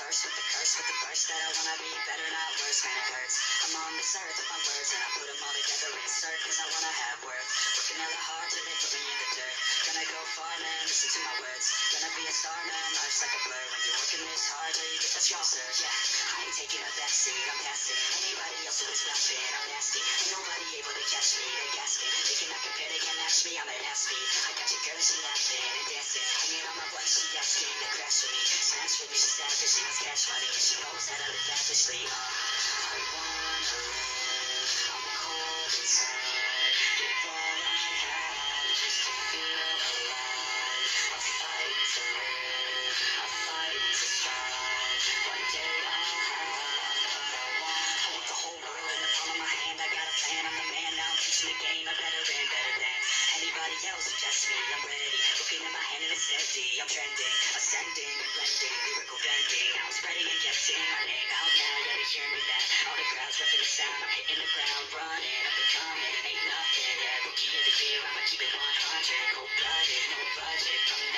first with the curse, with the burst that I wanna be better, not worse, man, it hurts. I'm on this earth with my words, and I put them all together, insert, cause I wanna have worth. Working hella hard till they put me in the dirt. Gonna go far, man, listen to my words. Gonna be a star, man, life's like a blur. When you're working this hard till you get the straw, sir. Yeah, I ain't taking a backseat, I'm passing. Anybody else who is laughing, I'm nasty. Ain't nobody able to catch me, they gasping. They cannot compare, they can't match me, I'm at half speed. I got your girl, she laughing and dancing. Hanging on my butt, she asking to crash with me. Smash with me, she savage, she wants cash money. And she knows that I live lavishly. I wanna live, I'm cold inside. Give all I have just to feel alive. I fight to live, I fight to strive. One day I'll have what I want. I want the whole world in the palm of my hand. I got a plan, I'm the man now. I'm teaching the game, a veteran, better than anybody else. Just me, I'm ready. Looking at my hand and it's steady. I'm trending, ascending and blending, lyrical bending. Now I'm spreading and getting my name out now. Yeah, they hear me that. All the crowds repping the sound. I'm hitting the ground, running up and coming. Ain't nothing, yeah. Rookie of the year, I'ma keep it 100. Cold blooded, no budget. Coming